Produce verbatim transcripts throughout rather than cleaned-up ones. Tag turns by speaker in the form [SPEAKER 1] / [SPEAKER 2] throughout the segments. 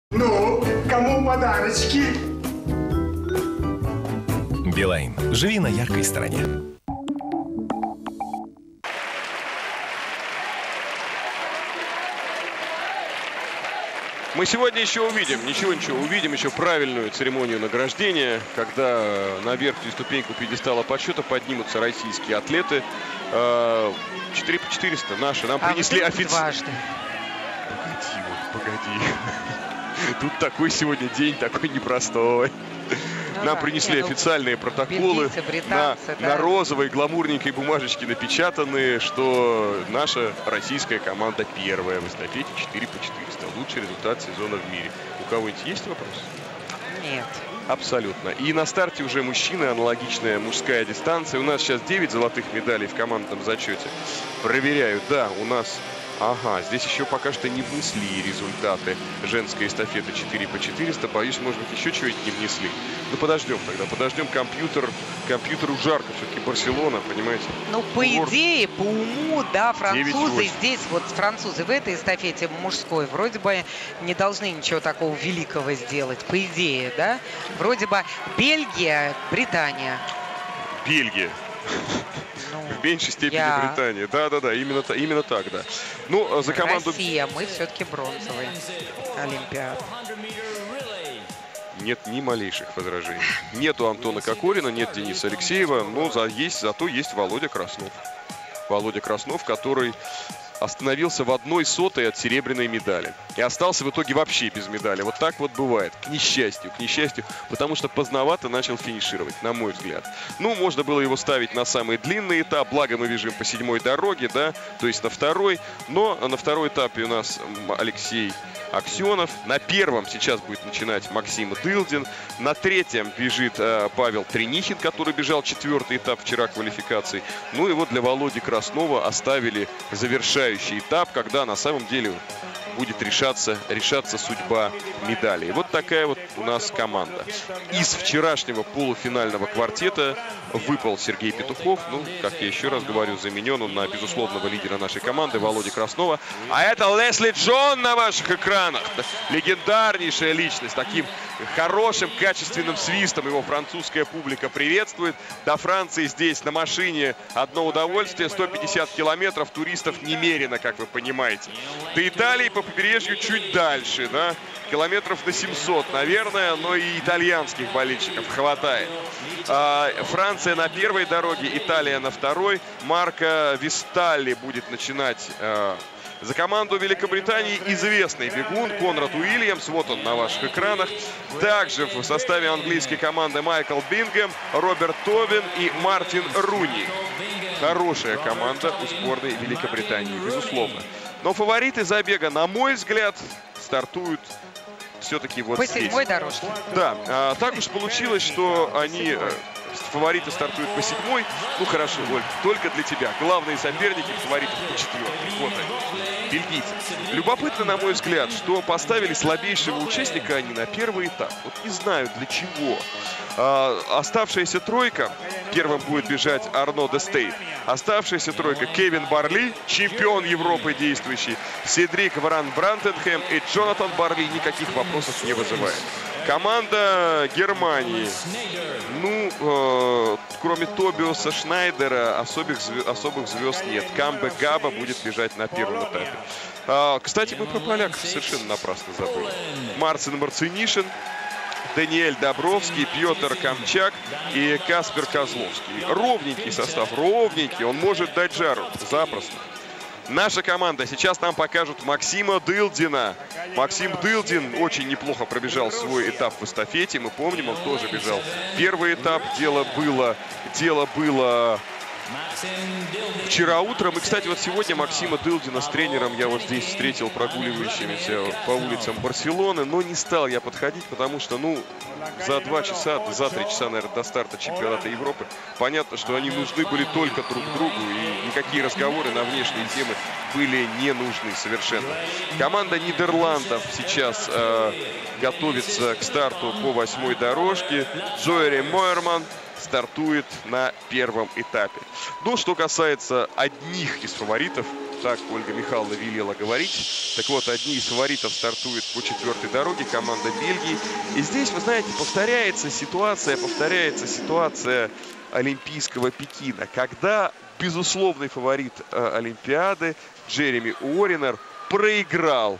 [SPEAKER 1] Ну, кому подарочки?
[SPEAKER 2] Билайн. Живи на яркой стороне.
[SPEAKER 3] Мы сегодня еще увидим, ничего, ничего, увидим еще правильную церемонию награждения, когда на верхнюю ступеньку пьедестала почета поднимутся российские атлеты. четыре по четыреста наши нам
[SPEAKER 4] а
[SPEAKER 3] принесли официально.
[SPEAKER 4] Погоди,
[SPEAKER 3] вот, погоди. Тут такой сегодня день, такой непростой.
[SPEAKER 4] Ну,
[SPEAKER 3] Нам
[SPEAKER 4] да.
[SPEAKER 3] принесли
[SPEAKER 4] Не, ну,
[SPEAKER 3] официальные протоколы,
[SPEAKER 4] бельгийцы, британцы,
[SPEAKER 3] на,
[SPEAKER 4] да.
[SPEAKER 3] на розовой гламурненькой бумажечке напечатаны, что наша российская команда первая в эстафете четыре по четыреста. Лучший результат сезона в мире. У кого-нибудь есть вопрос?
[SPEAKER 4] Нет.
[SPEAKER 3] Абсолютно. И на старте уже мужчины, аналогичная мужская дистанция. У нас сейчас девять золотых медалей в командном зачете. Проверяю. Да, у нас... Ага, здесь еще пока что не внесли результаты женской эстафеты четыре по четыреста. Боюсь, может быть, еще чего-нибудь не внесли. Ну, подождем тогда. Подождем компьютер. Компьютеру жарко. Все-таки Барселона, понимаете?
[SPEAKER 4] Ну, по
[SPEAKER 3] Курорт.
[SPEAKER 4] идее, по уму, да, французы
[SPEAKER 3] девять-восемь.
[SPEAKER 4] здесь, вот французы в этой эстафете мужской вроде бы не должны ничего такого великого сделать. По идее, да? Вроде бы Бельгия, Британия.
[SPEAKER 3] Бельгия.
[SPEAKER 4] Ну,
[SPEAKER 3] В меньшей степени
[SPEAKER 4] я...
[SPEAKER 3] Британия. Да-да-да, именно, именно так, да. Ну, за команду...
[SPEAKER 4] Россия, мы все-таки бронзовый олимпиад.
[SPEAKER 3] Нет ни малейших возражений. Нету Антона Кокорина, нет Дениса Алексеева, но за, есть, зато есть Володя Краснов. Володя Краснов, который остановился в одной сотой от серебряной медали. И остался в итоге вообще без медали. Вот так вот бывает. К несчастью, к несчастью. Потому что поздновато начал финишировать, на мой взгляд. Ну, можно было его ставить на самый длинный этап. Благо мы бежим по седьмой дороге, да. То есть на второй. Но на второй этапе у нас Алексей Аксенов. На первом сейчас будет начинать Максим Дылдин. На третьем бежит э, Павел Тренихин, который бежал четвертый этап вчера квалификации. Ну и вот для Володи Краснова оставили завершающий этап, когда на самом деле будет решаться, решаться судьба медалей. Вот такая вот у нас команда. Из вчерашнего полуфинального квартета выпал Сергей Петухов. Ну, как я еще раз говорю, заменен он на безусловного лидера нашей команды Володи Краснова. А это Лесли Джон на ваших экранах. Легендарнейшая личность. Таким хорошим, качественным свистом его французская публика приветствует. До Франции здесь на машине одно удовольствие. сто пятьдесят километров, туристов немерено, как вы понимаете. До Италии по побережью чуть дальше, да, километров на семьсот, наверное, но и итальянских болельщиков хватает. А, Франция на первой дороге, Италия на второй. Марко Висталли будет начинать а, за команду Великобритании известный бегун Конрад Уильямс. Вот он на ваших экранах. Также в составе английской команды Майкл Бингем, Роберт Тобин и Мартин Руни. Хорошая команда у сборной Великобритании, безусловно. Но фавориты забега, на мой взгляд, стартуют все-таки вот
[SPEAKER 4] по
[SPEAKER 3] здесь.
[SPEAKER 4] седьмой дорожке.
[SPEAKER 3] Да, а, так уж получилось, что они, а, фавориты стартуют по седьмой. Ну хорошо, Оль, только для тебя. Главные соперники фаворитов по четвертой. Вот они, бельгийцы. Любопытно, на мой взгляд, что поставили слабейшего участника они на первый этап. Вот не знаю для чего. А, оставшаяся тройка, первым будет бежать Арно де Стейт. Оставшаяся тройка: Кевин Барли, чемпион Европы действующий, Седрик Вран Брантенхэм и Джонатан Барли, никаких вопросов не вызывает. Команда Германии. Ну, э, кроме Тобиаса Шнайдера, особых, звезд, особых звезд нет. Камбе Габа будет бежать на первом этапе. А, кстати, мы про поляков совершенно напрасно забыли. Марцин Марцинишин, Даниэль Добровский, Пьотр Камчак и Каспер Козловский. Ровненький состав, ровненький. Он может дать жару запросто. Наша команда. Сейчас нам покажут Максима Дылдина. Максим Дылдин очень неплохо пробежал свой этап в эстафете. Мы помним, он тоже бежал первый этап. Дело было, дело было вчера утром. И, кстати, вот сегодня Максима Дылдина с тренером я вот здесь встретил, прогуливающимися по улицам Барселоны. Но не стал я подходить, потому что, ну, за два часа, за три часа, наверное, до старта чемпионата Европы, понятно, что они нужны были только друг другу. И никакие разговоры на внешние темы были не нужны совершенно. Команда Нидерландов сейчас э, готовится к старту по восьмой дорожке. Джоэри Мойерман стартует на первом этапе. Ну, что касается одних из фаворитов, Так Ольга Михайловна велела говорить. Так вот, одни из фаворитов стартуют по четвертой дороге, команда Бельгии. И здесь, вы знаете, повторяется ситуация, повторяется ситуация Олимпийского Пекина, когда безусловный фаворит э, Олимпиады Джереми Уорринер проиграл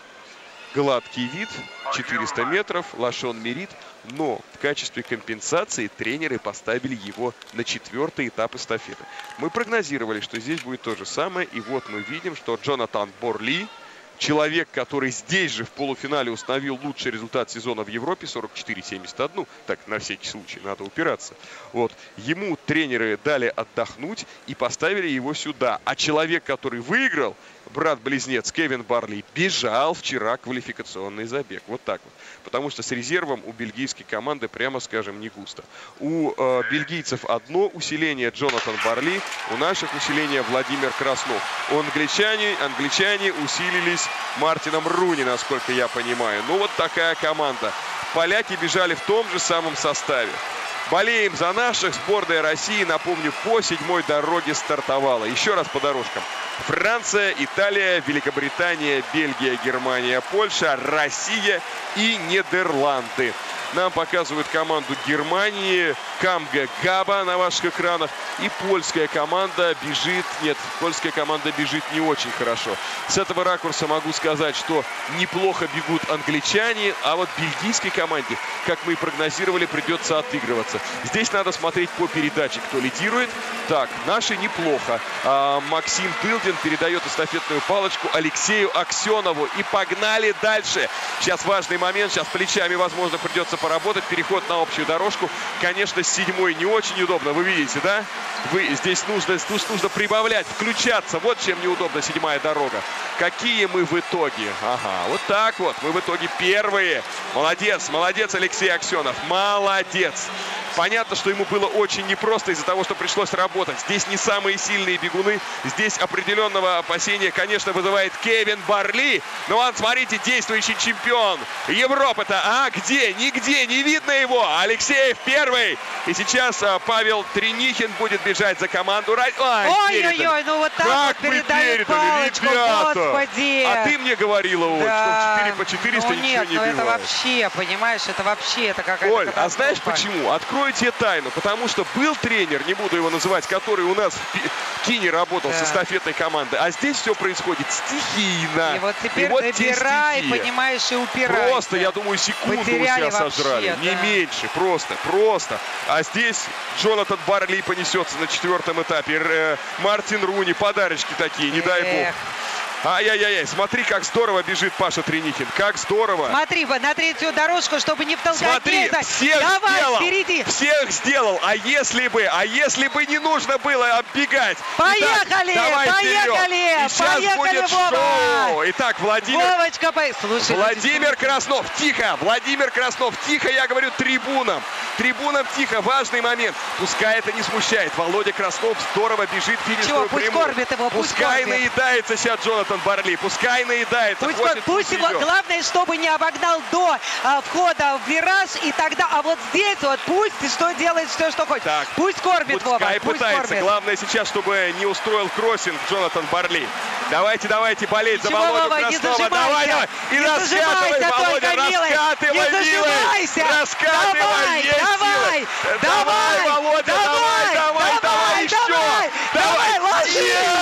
[SPEAKER 3] гладкий вид, четыреста метров, Лашон Мерит, но в качестве компенсации тренеры поставили его на четвертый этап эстафеты. Мы прогнозировали, что здесь будет то же самое, и вот мы видим, что Джонатан Борли, человек, который здесь же в полуфинале установил лучший результат сезона в Европе, сорок четыре семьдесят один, так, на всякий случай, надо упираться. Вот, ему тренеры дали отдохнуть и поставили его сюда. А человек, который выиграл, брат-близнец Кевин Барли, бежал вчера квалификационный забег. Вот так вот. Потому что с резервом у бельгийской команды, прямо скажем, не густо. У э, бельгийцев одно усиление Джонатан Барли, у наших усиление Владимир Краснов. У англичане, англичане усилились Мартином Руни, насколько я понимаю. Ну вот такая команда. Поляки бежали в том же самом составе. Болеем за наших. Сборная России, напомню, по седьмой дороге стартовала. Еще раз по дорожкам. Франция, Италия, Великобритания, Бельгия, Германия, Польша, Россия и Нидерланды. Нам показывают команду Германии, Камга Габа на ваших экранах. И польская команда бежит, нет, польская команда бежит не очень хорошо. С этого ракурса могу сказать, что неплохо бегут англичане, а вот бельгийской команде, как мы и прогнозировали, придется отыгрываться. Здесь надо смотреть по передаче, кто лидирует. Так, наши неплохо. А, Максим Тылдин передает эстафетную палочку Алексею Аксенову. И погнали дальше. Сейчас важный момент, сейчас плечами, возможно, придется поработать. Переход на общую дорожку. Конечно, с седьмой не очень удобно, вы видите, да? Вы, здесь нужно, здесь нужно прибавлять, включаться. Вот чем неудобна седьмая дорога. Какие мы в итоге? Ага, вот так вот. Мы в итоге первые. Молодец, молодец Алексей Аксенов. Молодец. Понятно, что ему было очень непросто из-за того, что пришлось работать. Здесь не самые сильные бегуны. Здесь определенного опасения, конечно, вызывает Кевин Барли. Но он, смотрите, действующий чемпион Европы-то. А где? Нигде не видно его. Алексеев первый. И сейчас а, Павел Тренихин будет бежать за команду.
[SPEAKER 4] Ой-ой-ой, ну вот так
[SPEAKER 3] как
[SPEAKER 4] вот передают палочку,
[SPEAKER 3] ребята.
[SPEAKER 4] Господи.
[SPEAKER 3] А ты мне говорила, Оль,
[SPEAKER 4] да.
[SPEAKER 3] что четыре по четыреста
[SPEAKER 4] ну,
[SPEAKER 3] ничего
[SPEAKER 4] нет,
[SPEAKER 3] не
[SPEAKER 4] ну
[SPEAKER 3] бывает.
[SPEAKER 4] это вообще, понимаешь, это вообще, это какая-то
[SPEAKER 3] Оль, а знаешь
[SPEAKER 4] катастрофа.
[SPEAKER 3] почему? Открою тебе тайну. Потому что был тренер, не буду его называть, который у нас в Кине работал
[SPEAKER 4] да.
[SPEAKER 3] с эстафетной командой. А здесь все происходит стихийно.
[SPEAKER 4] И вот теперь
[SPEAKER 3] и вот
[SPEAKER 4] набирай, понимаешь, и упирайся.
[SPEAKER 3] Просто, я думаю, секунду
[SPEAKER 4] Потеряли
[SPEAKER 3] у себя
[SPEAKER 4] вообще,
[SPEAKER 3] сожрали.
[SPEAKER 4] да.
[SPEAKER 3] Не меньше. Просто, просто. А здесь Джонатан Барли понесется на четвертом этапе. Р Мартин Руни, подарочки такие, не
[SPEAKER 4] Эх.
[SPEAKER 3] дай бог. Ай-яй-яй, смотри, как здорово бежит Паша Тренихин. Как здорово.
[SPEAKER 4] Смотри, на третью дорожку, чтобы не втолкать.
[SPEAKER 3] Смотри, всех
[SPEAKER 4] Давай,
[SPEAKER 3] сделал.
[SPEAKER 4] впереди.
[SPEAKER 3] Всех сделал. А если бы, а если бы не нужно было оббегать.
[SPEAKER 4] Поехали,
[SPEAKER 3] Итак, давай
[SPEAKER 4] поехали,
[SPEAKER 3] вперед. И сейчас
[SPEAKER 4] поехали,
[SPEAKER 3] будет
[SPEAKER 4] Вова.
[SPEAKER 3] шоу. Итак, Владимир.
[SPEAKER 4] Вовочка, по... Слушай,
[SPEAKER 3] Владимир Краснов, тихо. Владимир Краснов, тихо, я говорю трибунам. Трибунам тихо, важный момент. Пускай это не смущает. Володя Краснов здорово бежит финишную
[SPEAKER 4] пусть
[SPEAKER 3] прямую.
[SPEAKER 4] кормит его, пусть
[SPEAKER 3] Пускай
[SPEAKER 4] кормит.
[SPEAKER 3] наедается сейчас Джонатан Барли. Пускай наедается.
[SPEAKER 4] Пусть,
[SPEAKER 3] хочет,
[SPEAKER 4] пусть его,
[SPEAKER 3] идет.
[SPEAKER 4] главное, чтобы не обогнал до а, входа в вираж, и тогда, а вот здесь вот пусть что делает, что, что хочет.
[SPEAKER 3] Так,
[SPEAKER 4] пусть кормит, Вова,
[SPEAKER 3] пускай
[SPEAKER 4] пусть
[SPEAKER 3] пытается.
[SPEAKER 4] кормит.
[SPEAKER 3] Главное сейчас, чтобы не устроил кроссинг Джонатан Барли. Давайте, давайте болеть
[SPEAKER 4] Ничего,
[SPEAKER 3] за Володю
[SPEAKER 4] Вова, не
[SPEAKER 3] Краснова.
[SPEAKER 4] зажимайся.
[SPEAKER 3] Давай, давай. И
[SPEAKER 4] Не
[SPEAKER 3] раскатывай,
[SPEAKER 4] зажимайся
[SPEAKER 3] Володя,
[SPEAKER 4] только, милый.
[SPEAKER 3] раскатывай,
[SPEAKER 4] Не зажимайся.
[SPEAKER 3] милый. Раскатывай,
[SPEAKER 4] Давай,
[SPEAKER 3] есть
[SPEAKER 4] давай,
[SPEAKER 3] силы.
[SPEAKER 4] давай,
[SPEAKER 3] Давай, Володя, давай, давай, давай,
[SPEAKER 4] давай,
[SPEAKER 3] еще.
[SPEAKER 4] давай, давай, ложись.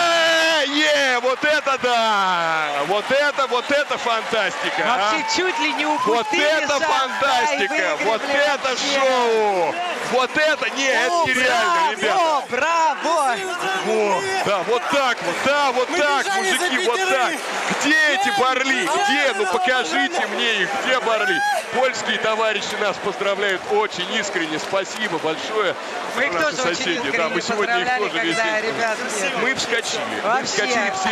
[SPEAKER 3] Е, е, вот это да. Вот это, вот это фантастика. а.
[SPEAKER 4] Вообще чуть ли не
[SPEAKER 3] Вот
[SPEAKER 4] упустили
[SPEAKER 3] это
[SPEAKER 4] шанс, да, и
[SPEAKER 3] фантастика,
[SPEAKER 4] выиграли
[SPEAKER 3] вот это
[SPEAKER 4] вообще.
[SPEAKER 3] шоу, вот это, не,
[SPEAKER 4] О,
[SPEAKER 3] это нереально, ребята.
[SPEAKER 4] браво, браво.
[SPEAKER 3] Во, да, вот так вот, да, вот
[SPEAKER 5] Мы
[SPEAKER 3] так,
[SPEAKER 5] бежали за
[SPEAKER 3] мужики, вот
[SPEAKER 5] пятерых.
[SPEAKER 3] так. Где эти Барли? Где? Ну покажите мне их, где Барли? Польские товарищи нас поздравляют очень искренне, спасибо большое.
[SPEAKER 4] Мы их
[SPEAKER 3] Наши
[SPEAKER 4] тоже очень
[SPEAKER 3] соседи,
[SPEAKER 4] искренне
[SPEAKER 3] да, мы сегодня их
[SPEAKER 4] поздравляли,
[SPEAKER 3] тоже весь
[SPEAKER 4] когда,
[SPEAKER 3] день.
[SPEAKER 4] ребят,
[SPEAKER 3] Мы вскочили, мы
[SPEAKER 4] Вообще.
[SPEAKER 3] вскочили, все остальные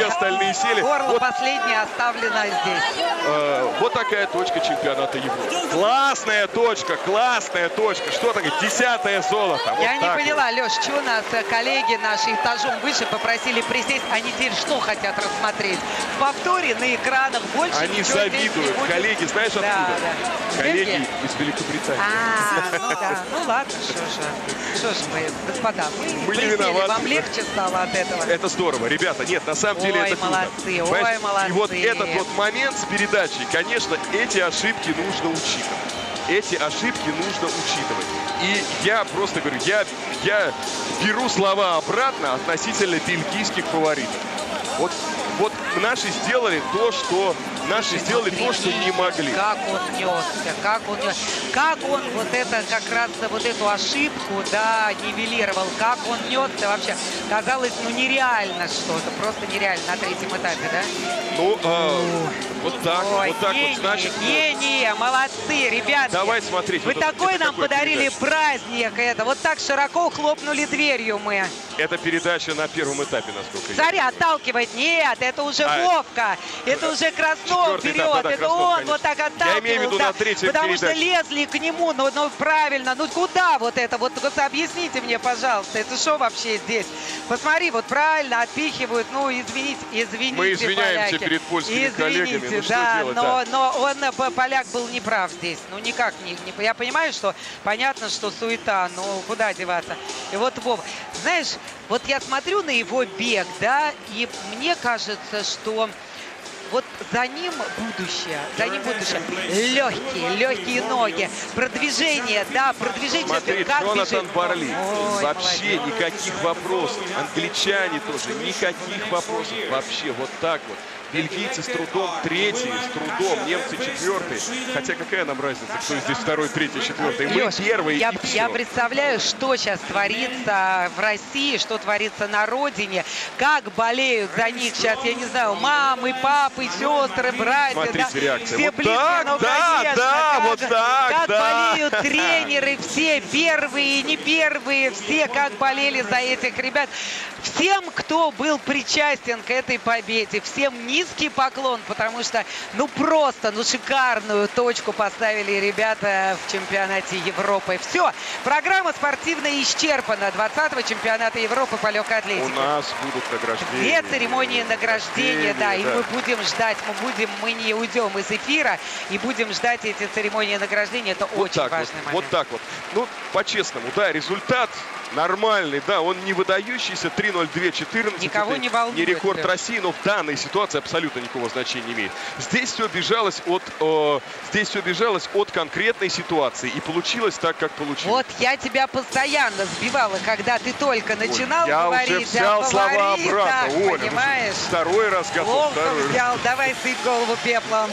[SPEAKER 3] полетели.
[SPEAKER 4] Горло
[SPEAKER 3] Вот,
[SPEAKER 4] последнее оставлено здесь.
[SPEAKER 3] э, вот такая точка чемпионата Европы. Классная точка, классная точка. Что такое? Десятое золото. Вот
[SPEAKER 4] Я не
[SPEAKER 3] так
[SPEAKER 4] поняла, Леш, что у нас э, коллеги наши этажом выше попросили присесть. Они теперь что хотят рассмотреть? В повторе на экранах больше
[SPEAKER 3] вот. Они
[SPEAKER 4] ничего здесь не
[SPEAKER 3] завидуют.
[SPEAKER 4] будет.
[SPEAKER 3] Коллеги, знаешь откуда?
[SPEAKER 4] Да, да.
[SPEAKER 3] Коллеги
[SPEAKER 4] Бельгия?
[SPEAKER 3] из Великобритании.
[SPEAKER 4] А, ну да. Ну ладно, что же. Что ж мы, господа, мы,
[SPEAKER 3] Мы не
[SPEAKER 4] присели.
[SPEAKER 3] виноваты.
[SPEAKER 4] Вам легче стало от этого?
[SPEAKER 3] Это здорово. Ребята, нет, на самом деле
[SPEAKER 4] Ой,
[SPEAKER 3] это круто.
[SPEAKER 4] молодцы, ой,
[SPEAKER 3] Понимаешь?
[SPEAKER 4] молодцы.
[SPEAKER 3] И вот этот вот момент с передачей, конечно, эти ошибки нужно учитывать. Эти ошибки нужно учитывать. И я просто говорю, я, я беру слова обратно относительно бельгийских фаворитов. Вот, вот наши сделали то, что наши сделали то, что не могли.
[SPEAKER 4] Как он несся, как он нес, как он вот это как раз вот эту ошибку, да, нивелировал, как он несся вообще. Казалось, ну нереально что-то, просто нереально на третьем этапе, да?
[SPEAKER 3] Ну, а, вот так,
[SPEAKER 4] Ой,
[SPEAKER 3] вот так
[SPEAKER 4] гений,
[SPEAKER 3] вот, значит.
[SPEAKER 4] гений, молодцы, ребята.
[SPEAKER 3] Давай смотреть.
[SPEAKER 4] Вы
[SPEAKER 3] вот это-
[SPEAKER 4] такой
[SPEAKER 3] это
[SPEAKER 4] нам
[SPEAKER 3] какой
[SPEAKER 4] подарили
[SPEAKER 3] передача?
[SPEAKER 4] праздник, это вот так широко хлопнули дверью мы.
[SPEAKER 3] Это передача на первом этапе, насколько я
[SPEAKER 4] Смотри,
[SPEAKER 3] понимаю.
[SPEAKER 4] отталкивает. Нет, это уже
[SPEAKER 3] А,
[SPEAKER 4] Вовка. Это уже Краснов
[SPEAKER 3] четвертый
[SPEAKER 4] вперед.
[SPEAKER 3] этап, да, да,
[SPEAKER 4] это
[SPEAKER 3] Краснов,
[SPEAKER 4] он
[SPEAKER 3] конечно.
[SPEAKER 4] вот так
[SPEAKER 3] Я
[SPEAKER 4] отталкивался.
[SPEAKER 3] имею в виду на третьей
[SPEAKER 4] Потому что
[SPEAKER 3] передаче.
[SPEAKER 4] лезли к нему. Ну, ну, правильно. Ну, куда вот это? Вот, вот объясните мне, пожалуйста. Это что вообще здесь? Посмотри, вот правильно отпихивают. Ну, извините, извините,
[SPEAKER 3] Мы извиняемся
[SPEAKER 4] поляки.
[SPEAKER 3] перед польскими
[SPEAKER 4] Извините,
[SPEAKER 3] коллегами. Ну, что
[SPEAKER 4] да,
[SPEAKER 3] делать,
[SPEAKER 4] но,
[SPEAKER 3] да.
[SPEAKER 4] но он, э, поляк, был неправ здесь. Ну, никак не, не... Я понимаю, что понятно, что суета, но куда деваться? И вот, Вов, знаешь, вот я смотрю на его бег, да, и мне кажется, что вот за ним будущее, за ним будущее. Легкие, легкие ноги, продвижение, да, продвижение.
[SPEAKER 3] Смотри,
[SPEAKER 4] Как
[SPEAKER 3] Джонатан
[SPEAKER 4] бежит?
[SPEAKER 3] Барли.
[SPEAKER 4] Ой,
[SPEAKER 3] Вообще
[SPEAKER 4] молодец.
[SPEAKER 3] никаких вопросов. Англичане тоже, никаких вопросов. Вообще, вот так вот. Бельгийцы с трудом третьи, с трудом, немцы четвертые. Хотя какая нам разница, кто здесь второй, третий, четвертый? Мы
[SPEAKER 4] Лёш,
[SPEAKER 3] первые,
[SPEAKER 4] я,
[SPEAKER 3] и все.
[SPEAKER 4] я представляю, что сейчас творится в России, что творится на родине, как болеют за них сейчас, я не знаю, мамы, папы, сестры, братья.
[SPEAKER 3] Смотрите,
[SPEAKER 4] да,
[SPEAKER 3] реакция.
[SPEAKER 4] все
[SPEAKER 3] Вот
[SPEAKER 4] близко,
[SPEAKER 3] так,
[SPEAKER 4] ну,
[SPEAKER 3] да,
[SPEAKER 4] конечно,
[SPEAKER 3] да,
[SPEAKER 4] как,
[SPEAKER 3] вот так,
[SPEAKER 4] как
[SPEAKER 3] да.
[SPEAKER 4] болеют тренеры, все первые и не первые, все как болели за этих ребят. Всем, кто был причастен к этой победе, всем низкий поклон, потому что, ну, просто, ну, шикарную точку поставили ребята в чемпионате Европы. Все, программа спортивная исчерпана. двадцатого чемпионата Европы по легкой атлетике.
[SPEAKER 3] У нас будут награждения.
[SPEAKER 4] Две церемонии награждения, да, и
[SPEAKER 3] да.
[SPEAKER 4] мы будем ждать, мы будем, мы не уйдем из эфира и будем ждать эти церемонии награждения. Это
[SPEAKER 3] Вот
[SPEAKER 4] очень
[SPEAKER 3] так
[SPEAKER 4] важный
[SPEAKER 3] вот,
[SPEAKER 4] момент.
[SPEAKER 3] вот так вот. Ну, по-честному, да, результат нормальный, да, он не выдающийся, три ноль два четырнадцать.
[SPEAKER 4] Никого
[SPEAKER 3] это
[SPEAKER 4] не волнует,
[SPEAKER 3] не рекорд
[SPEAKER 4] Лёш.
[SPEAKER 3] России, но в данной ситуации абсолютно никакого значения не имеет. Здесь все бежалось от, э, здесь все бежалось от конкретной ситуации, и получилось так, как получилось.
[SPEAKER 4] Вот я тебя постоянно сбивала, когда ты только начинал
[SPEAKER 3] я
[SPEAKER 4] говорить
[SPEAKER 3] уже взял
[SPEAKER 4] о
[SPEAKER 3] слова
[SPEAKER 4] фаворитах,
[SPEAKER 3] обратно, Оля.
[SPEAKER 4] понимаешь?
[SPEAKER 3] Второй раз готов.
[SPEAKER 4] Ловко
[SPEAKER 3] Второй раз.
[SPEAKER 4] взял, давай сыпь голову пеплом.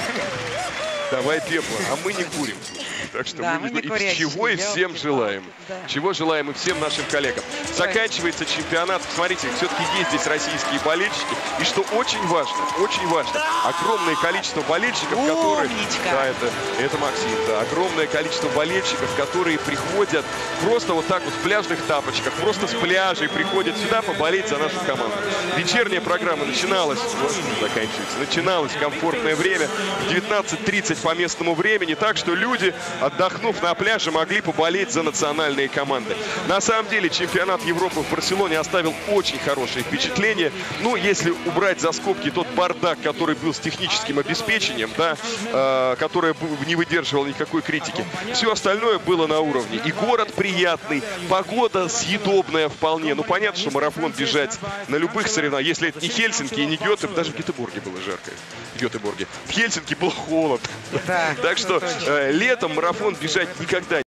[SPEAKER 3] Давай пепла, а мы не курим. Так что
[SPEAKER 4] Да,
[SPEAKER 3] мы,
[SPEAKER 4] мы не
[SPEAKER 3] и
[SPEAKER 4] курящие,
[SPEAKER 3] чего и всем
[SPEAKER 4] ёлки-палки,
[SPEAKER 3] желаем.
[SPEAKER 4] да.
[SPEAKER 3] Чего желаем и всем нашим коллегам. Заканчивается чемпионат. Смотрите, все-таки есть здесь российские болельщики. И что очень важно, очень важно, огромное количество болельщиков, которые...
[SPEAKER 4] Умничка.
[SPEAKER 3] Да, это, это Максим, да. Огромное количество болельщиков, которые приходят просто вот так вот в пляжных тапочках, просто с пляжей приходят сюда поболеть за нашу команду. Вечерняя программа начиналась, вот, заканчивается, начиналась в комфортное время, в девятнадцать тридцать по местному времени, так что люди, отдохнув на пляже, могли поболеть за национальные команды. На самом деле чемпионат Европы в Барселоне оставил очень хорошее впечатление. Ну, если убрать за скобки тот бардак, который был с техническим обеспечением, да, э, которое не выдерживало никакой критики, все остальное было на уровне. И город приятный, погода съедобная вполне. Ну, понятно, что марафон бежать на любых соревнованиях, если это не Хельсинки и не Гёте, даже в Гетеборге было жарко. В Гетеборге. В Хельсинки был холод.
[SPEAKER 4] Да,
[SPEAKER 3] Так что э, летом марафон бежать никогда